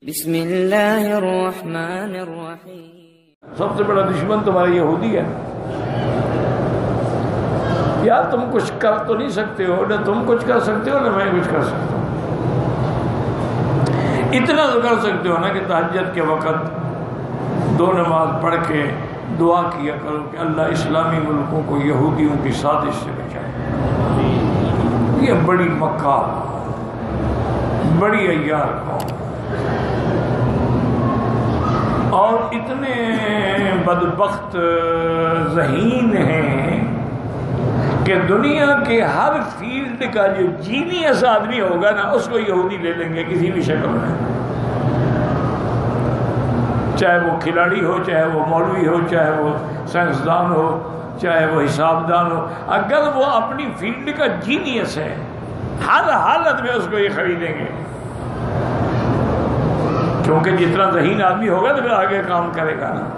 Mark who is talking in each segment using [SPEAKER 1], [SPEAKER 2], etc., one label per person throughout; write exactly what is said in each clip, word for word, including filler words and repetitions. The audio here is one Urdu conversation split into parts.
[SPEAKER 1] بسم اللہ الرحمن الرحیم۔
[SPEAKER 2] سب سے بڑا دشمن تمہارا یہودی ہے۔ یار تم کچھ کر تو نہیں سکتے ہو، نہ تم کچھ کر سکتے ہو نہ میں کچھ کر سکتا ہوں۔ اتنا تو کر سکتے ہو نا کہ تہجد کے وقت دو نماز پڑھ کے دعا کیا کرو کہ اللہ اسلامی ملکوں کو یہودیوں کی سازش سے بچائے۔ یہ بڑی مکار، بڑی عیار قوم اور اتنے بدبخت ذہین ہیں کہ دنیا کے ہر فیلڈ کا جو جینیس آدمی ہوگا نا اس کو یہودی لے لیں گے کسی بھی شکل میں، چاہے وہ کھلاڑی ہو، چاہے وہ مولوی ہو، چاہے وہ سائنسدان ہو، چاہے وہ حساب دان ہو۔ اگر وہ اپنی فیلڈ کا جینیس ہے ہر حالت میں اس کو یہ خریدیں گے، کیونکہ جتنا ذہین آدمی ہوگا تو پھر آگے کام کرے گا نا۔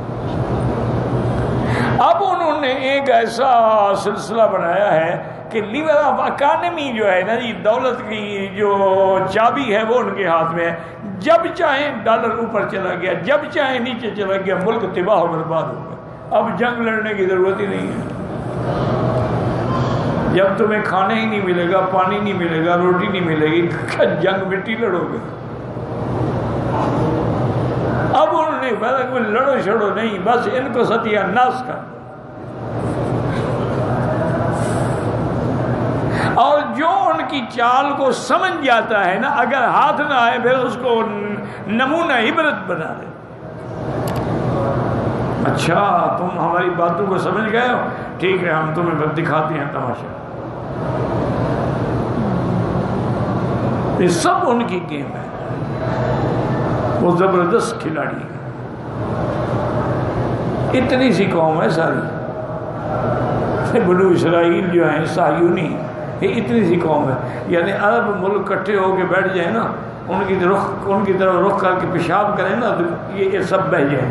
[SPEAKER 2] اب انہوں نے ایک ایسا سلسلہ بنایا ہے کہ لیور آف اکانومی جو ہے نا جی، دولت کی جو چابی ہے وہ ان کے ہاتھ میں ہے۔ جب چاہیں ڈالر اوپر چلا گیا، جب چاہیں نیچے چلا گیا، ملک تباہ و برباد ہو گیا۔ اب جنگ لڑنے کی ضرورت ہی نہیں ہے۔ جب تمہیں کھانے ہی نہیں ملے گا، پانی نہیں ملے گا، روٹی نہیں ملے گی، جنگ مٹی لڑو گے۔ اب انہوں نے فرق میں لڑو چھڑو نہیں، بس ان کو ستیہ ناس کر۔ اور جو ان کی چال کو سمجھ جاتا ہے نا، اگر ہاتھ نہ آئے پھر اس کو نمونہ عبرت بنا دے۔ اچھا تم ہماری باتوں کو سمجھ گئے ہو، ٹھیک ہے ہم تمہیں بس دکھاتے ہیں تماشا۔ یہ سب ان کی گیم ہے، وہ زبردست کھلاڑی ہے۔ اتنی سی قوم ہے ساری، بنو اسرائیل جو ہیں صہیونی، یہ اتنی سی قوم ہے، یعنی عرب ملک کٹھے ہو کے بیٹھ جائیں نا، ان کی رخ ان کی طرف رخ کر کے پیشاب کریں نا تو یہ سب بہہ جائیں،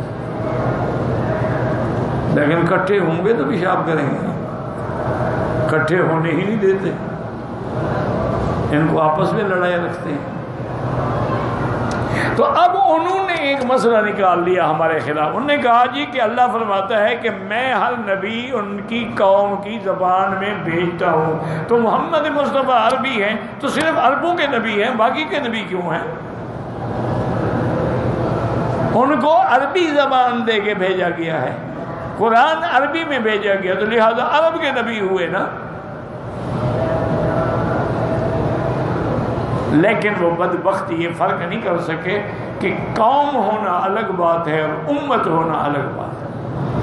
[SPEAKER 2] لیکن کٹھے ہوں گے تو پیشاب کریں گے، کٹھے ہونے ہی نہیں دیتے، ان کو آپس میں لڑائی رکھتے ہیں۔ تو اب انہوں نے ایک مسئلہ نکال لیا ہمارے خلاف۔ انہوں نے کہا جی کہ اللہ فرماتا ہے کہ میں ہر نبی ان کی قوم کی زبان میں بھیجتا ہوں، تو محمد مصطفیٰ عربی ہیں تو صرف عربوں کے نبی ہیں، باقی کے نبی کیوں ہیں؟ ان کو عربی زبان دے کے بھیجا گیا ہے، قرآن عربی میں بھیجا گیا، تو لہذا عرب کے نبی ہوئے نا۔ لیکن وہ بدبخت یہ فرق نہیں کر سکے کہ قوم ہونا الگ بات ہے اور امت ہونا الگ بات ہے۔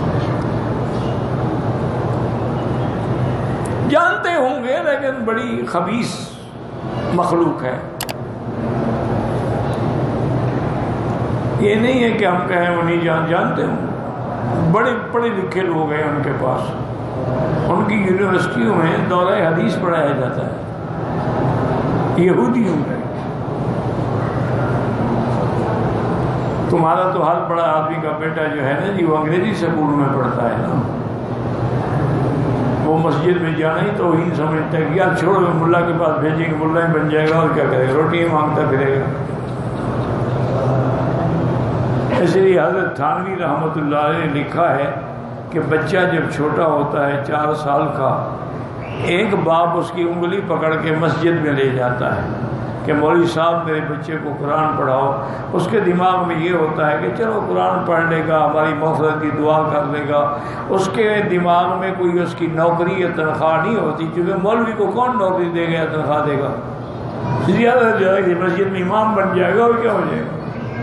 [SPEAKER 2] جانتے ہوں گے لیکن بڑی خبیث مخلوق ہے۔ یہ نہیں ہے کہ ہم کہیں وہ نہیں جان جانتے ہوں، بڑے پڑھے لکھے لوگ ہیں ان کے پاس، ان کی یونیورسٹیوں میں دورہ حدیث پڑھایا جاتا ہے یہودیوں میں۔ تمہارا تو ہر بڑا آدمی کا بیٹا جو ہے نا جی وہ انگریزی اسکول میں پڑھتا ہے نا، وہ مسجد میں جانا ہی توہین سمجھتا ہے کہ یار چھوڑو ملا کے پاس بھیجیں گے، ملا ہی بن جائے گا اور کیا کرے گا، روٹی ہی مانگتا پھرے گا۔ اس لیے حضرت تھانوی رحمۃ اللہ علیہ نے لکھا ہے کہ بچہ جب چھوٹا ہوتا ہے چار سال کا، ایک باپ اس کی انگلی پکڑ کے مسجد میں لے جاتا ہے کہ مولوی صاحب میرے بچے کو قرآن پڑھاؤ۔ اس کے دماغ میں یہ ہوتا ہے کہ چلو قرآن پڑھ لے گا، ہماری مغفرت کی دعا کر لے گا۔ اس کے دماغ میں کوئی اس کی نوکری یا تنخواہ نہیں ہوتی، کیونکہ مولوی کو کون نوکری دے گا یا تنخواہ دے گا؟ زیادہ جو ہے کہ مسجد میں امام بن جائے گا اور کیا ہو جائے گا۔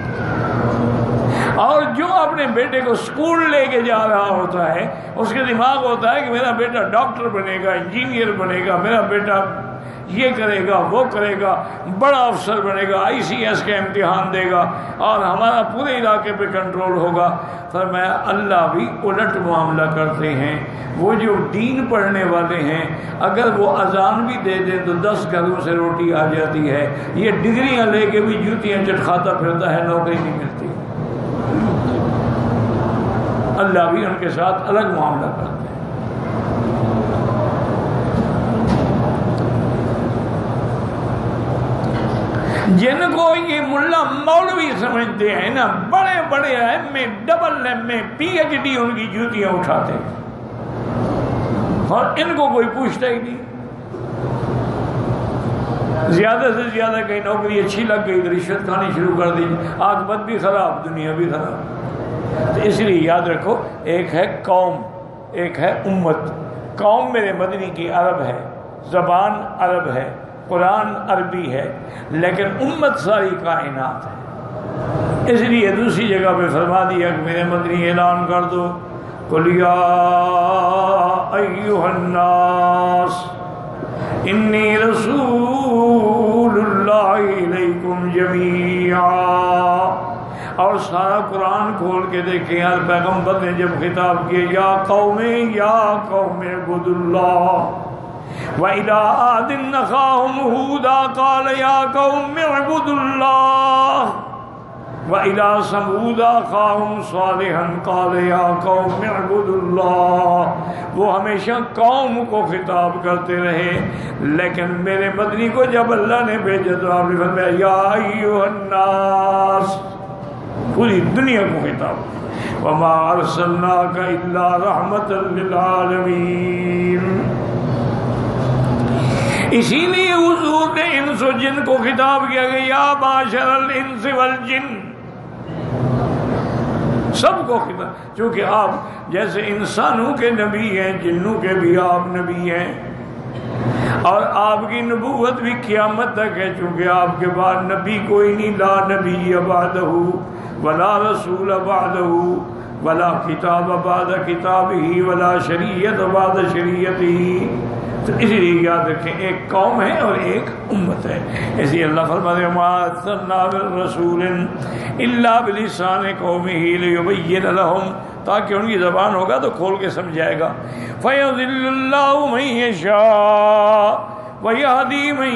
[SPEAKER 2] اور جو اپنے بیٹے کو سکول لے کے جا رہا ہوتا ہے، اس کے دماغ ہوتا ہے کہ میرا بیٹا ڈاکٹر بنے گا، انجینئر بنے گا، میرا بیٹا یہ کرے گا، وہ کرے گا، بڑا افسر بنے گا، آئی سی ایس کا امتحان دے گا اور ہمارا پورے علاقے پہ کنٹرول ہوگا۔ فرمایا اللہ بھی الٹ معاملہ کرتے ہیں۔ وہ جو دین پڑھنے والے ہیں اگر وہ اذان بھی دے دیں تو دس گھروں سے روٹی آ جاتی ہے، یہ ڈگریاں لے کے بھی جوتیاں چٹکھاتا پھرتا ہے، نوکری نہیں ملتی۔ اللہ بھی ان کے ساتھ الگ معاملہ کرتے ہیں۔ جن کو یہ ملا مولوی سمجھتے ہیں نا، بڑے بڑے M A double M A P H D ان کی جوتیاں اٹھاتے ہیں، اور ان کو کوئی پوچھتا ہی نہیں۔ زیادہ سے زیادہ کہیں نوکری اچھی لگ گئی تو رشوت کھانی شروع کر دی، عاقبت بھی خراب، دنیا بھی خراب۔ تو اس لیے یاد رکھو، ایک ہے قوم، ایک ہے امت۔ قوم میرے مدنی کی عرب ہے، زبان عرب ہے، قرآن عربی ہے، لیکن امت ساری کائنات ہے۔ اس لیے دوسری جگہ پہ فرما دیا کہ میرے مدنی اعلان کر دو، قُلْ يَا أَيُّهَا النَّاسُ انی رسول اللہ علیکم جمیعا۔ اور سارا قرآن کھول کے دیکھیں، ہر پیغمبر نے جب خطاب کیا، یا قوم یا قوم اعبدوا اللہ، وَإِلَىٰ عَادٍ أَخَاهُمْ هُودًا قَالَ يَا قَوْمِ اعْبُدُوا اللَّهَ، وَإِلَىٰ ثَمُودَ أَخَاهُمْ صَالِحًا قَالَ يَا قَوْمِ اعْبُدُوا اللَّهَ۔ وہ ہمیشہ قوم کو خطاب کرتے رہے، لیکن میرے مدنی کو جب اللہ نے بھیجا تو آپ نے فرمایا یا ایھا الناس، پوری دنیا کو خطاب کیا، وَمَا أَرْسَلْنَاكَ إِلَّا رَحْمَةً لِّلْعَالَمِينَ۔ اسی لیے حضور نے انس و جن کو خطاب کیا کہ یا معشر الانس والجن، سب کو خطاب، چونکہ آپ جیسے انسانوں کے نبی ہیں، جنوں کے بھی آپ نبی ہیں، اور آپ کی نبوت بھی قیامت تک ہے، چونکہ آپ کے بعد نبی کوئی نہیں، لا نبی بعدہ ولا رسول بعدہ ولا کتاب بعد کتابہ ولا شریعت بعد شریعتہ۔ تو اسی لیے یاد رکھیں، ایک قوم ہے اور ایک امت ہے۔ اس لیے اللہ فرماتے ہیں وَمَا أَرْسَلْنَا مِن رَّسُولٍ إِلَّا بِلِسَانِ قَوْمِهِ لِيُبَيِّنَ لَهُمْ، تاکہ ان کی زبان ہوگا تو کھول کے سمجھائے گا۔ فَيُضِلُّ اللَّهُ مَن يَشَاءُ وَيَهْدِي مَن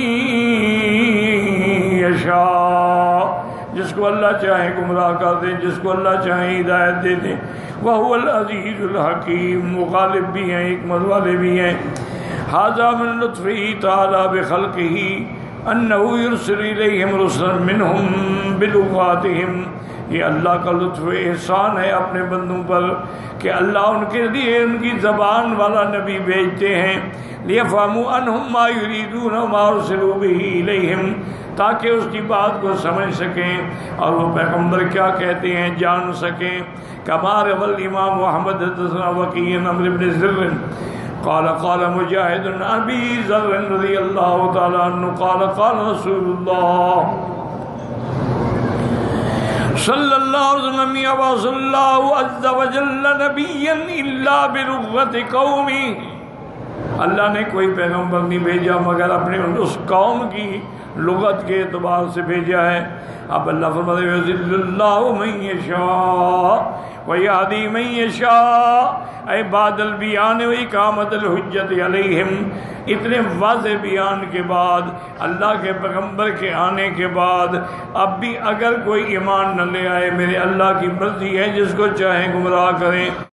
[SPEAKER 2] يَشَاءُ، جس کو اللہ چاہے گمراہ کر دیں، جس کو اللہ چاہے ہدایت دے دیں۔ وَهُوَ الْعَزِيزُ الْحَكِيمُ، وہ غالب بھی ہیں، حکمت والے بھی ہیں۔ ھذا من لطفہ تعالی بخلقہ انہ یرسل الیہم رسلا منہم بلغاتہم، یہ اللہ کا لطف احسان ہے اپنے بندوں پر کہ اللہ ان کے لیے ان کی زبان والا نبی بھیجتے ہیں، لیفہموا عنہم ما یریدون وما ارسلوا بہ الیہم، تاکہ اس کی بات کو سمجھ سکیں اور وہ پیغمبر کیا کہتے ہیں جان سکیں۔ کما روى الامام محمد حدثنا وکیع عن عمرو بن ذر قال قال مجاہد عن ابی ذر رضی اللہ تعالی عنہ قال قال رسول اللہ صلی اللہ علیہ وسلم یبعث اللہ عز وجل نبیا الا بلغت قومی، اللہ نے کوئی پیغمبر نہیں بھیجا مگر اپنے اس قوم کی لغت کے اعتبار سے بھیجا ہے۔ اب اللہ فرماتے ہیں یضل اللہ من یشاء ویہدی من یشاء، اے بعد البیان و اقامت الحجت علیہم، اتنے واضح بیان کے بعد، اللہ کے پیغمبر کے آنے کے بعد اب بھی اگر کوئی ایمان نہ لے آئے، میرے اللہ کی مرضی ہے جس کو چاہیں گمراہ کریں۔